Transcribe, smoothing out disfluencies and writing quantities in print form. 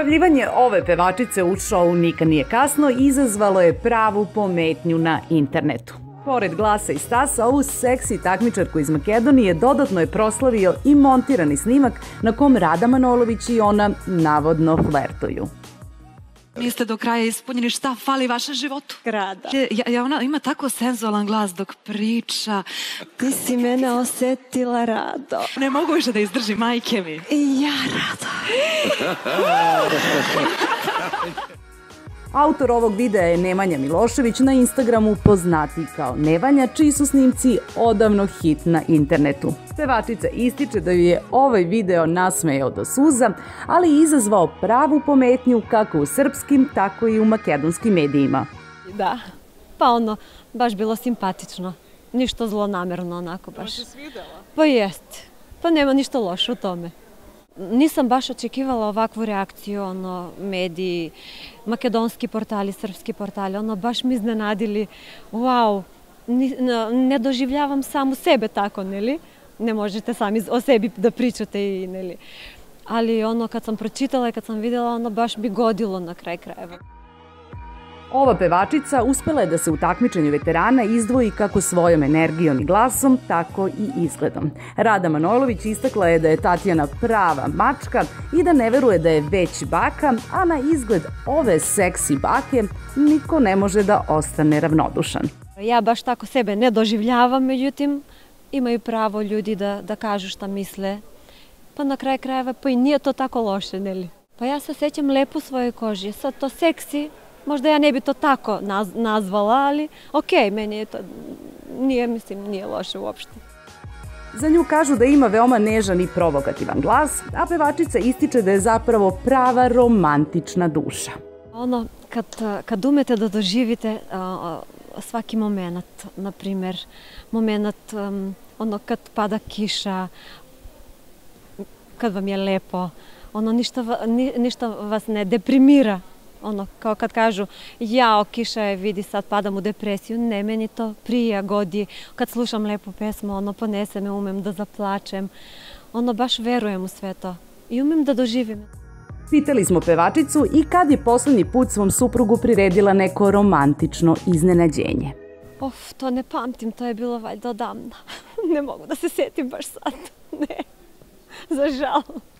Pojavljivanje ove pevačice u šou Nikad nije kasno izazvalo je pravu pometnju na internetu. Pored glasa i stasa, ovu seksi takmičarku iz Makedonije dodatno je proslavio i montirani snimak na kom Rada Manojlović i ona navodno flertuju. Niste do kraja ispunjeni, šta fali vašem životu? Rada. Ona ima tako senzualan glas dok priča. Ti si mene osetila, Rado. Ne mogu više da izdržim, majke mi. I ja, Rado. Autor ovog videa je Nemanja Milošević, na Instagramu poznatiji kao Nevanja, čiji su snimci odavno hit na internetu. Pevačica ističe da ju je ovaj video nasmejao do suza, ali i izazvao pravu pometnju kako u srpskim, tako i u makedonskim medijima. Da, pa baš bilo simpatično. Ništa zlonamerno, onako baš. To se svidela? Pa jeste. Pa nema ništa loše u tome. Nisam baš očekivala ovakvu reakciju, mediji, makedonski portali, srpski portali, baš mi iznenadili. Wow, ne doživljavam samu sebe tako, neli? Ne možete sami o sebi da pričate, neli? Ali kad sam pročitala i kad sam videla, baš mi godilo na kraj krajeva. Ova pevačica uspela je da se u takmičenju veterana izdvoji kako svojom energijom i glasom, tako i izgledom. Rada Manojlović istakla je da je Tatjana prava mačka i da ne veruje da je već baka, a na izgled ove seksi bake niko ne može da ostane ravnodušan. Ja baš tako sebe ne doživljavam, međutim imaju pravo ljudi da kažu šta misle. Pa na kraj krajeva pa i nije to tako loše, neli? Pa ja se osjećam lepo u svojoj koži, sad to seksi. Možda ja ne bi to tako nazvala, ali okej, meni je to, nije loše uopšte. Za nju kažu da ima veoma nežan i provokativan glas, a pevačica ističe da je zapravo prava romantična duša. Kad umete da doživite svaki moment, na primjer, moment kad pada kiša, kad vam je lepo, ništa vas ne deprimira. Kao kad kažu, jao, kiša je, vidi, sad padam u depresiju. Ne, meni to prija, godi. Kad slušam lepu pesmu, ponese me, umem da zaplačem. Baš verujem u sve to i umem da doživim. Pitali smo pevačicu i kad je poslednji put svom suprugu priredila neko romantično iznenađenje. To ne pamtim, to je bilo valjda odavno. Ne mogu da se setim baš sad. Ne, za žal.